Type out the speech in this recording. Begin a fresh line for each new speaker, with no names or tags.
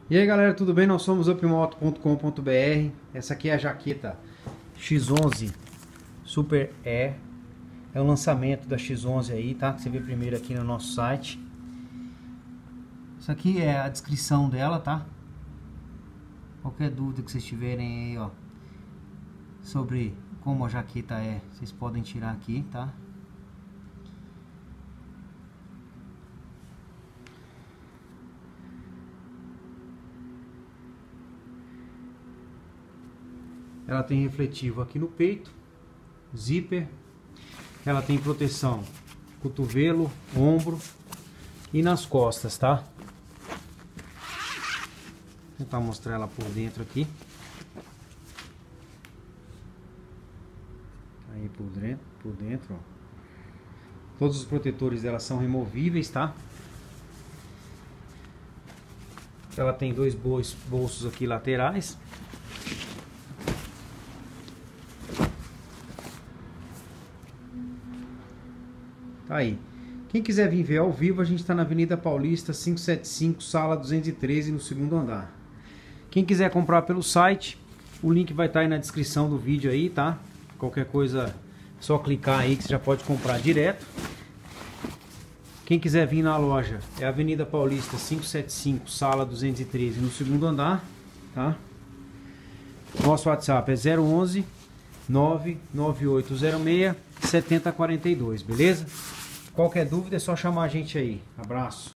E aí galera, tudo bem? Nós somos upmoto.com.br. Essa aqui é a jaqueta X11 Super E. É o lançamento da X11 aí, tá? Que você vê primeiro aqui no nosso site. Isso aqui é a descrição dela, tá? Qualquer dúvida que vocês tiverem aí, ó, sobre como a jaqueta é, vocês podem tirar aqui, tá? Ela tem refletivo aqui no peito, zíper. Ela tem proteção cotovelo, ombro e nas costas, tá? Vou tentar mostrar ela por dentro aqui. Aí por dentro, ó. Todos os protetores dela são removíveis, tá? Ela tem dois bolsos aqui laterais. Tá aí. Quem quiser vir ver ao vivo, a gente está na Avenida Paulista 575, sala 213, no segundo andar. Quem quiser comprar pelo site, o link vai estar aí na descrição do vídeo aí, tá? Qualquer coisa, só clicar aí que você já pode comprar direto. Quem quiser vir na loja, é Avenida Paulista 575, sala 213, no segundo andar, tá? Nosso WhatsApp é 011 99806 7042, beleza? Qualquer dúvida é só chamar a gente aí. Abraço.